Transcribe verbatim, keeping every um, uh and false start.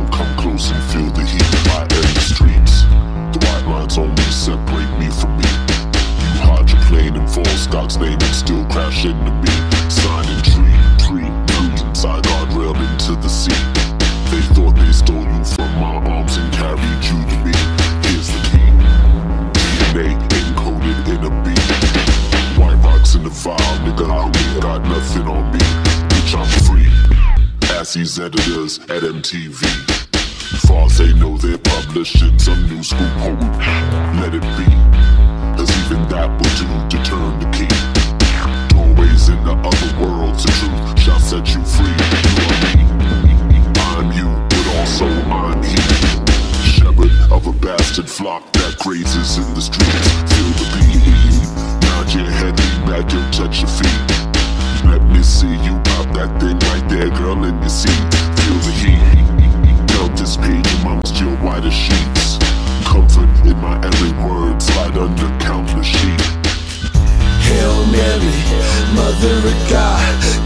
come close and feel the heat. I end the streets. The white lines only separate me from me. You hide your plane and false God's name and still crash into me. Signing tree, tree, mountain side guardrail into the sea. They thought they stole you from my arms and carried you to me. Here's the key. D N A encoded in a beat. White rocks in the file, nigga, I ain't got nothing on me. Bitch, I'm free. Ask these editors at M T V. Far as they know, they're publishing some new school poem. Let it be, cause even that will do to turn the key. Doorways in the other worlds, the truth shall set you free. You are me, I'm you, but also I'm he. Shepherd of a bastard flock that grazes in the streets. Feel the beat, nod your head, lean back, you'll touch your feet. Let me see you pop that thing right there, girl, in your seat. Feel the heat. Count this page amongst your whiter sheets. Comfort in my every word, slide under countless sheet. Hail Mary, Mother of God,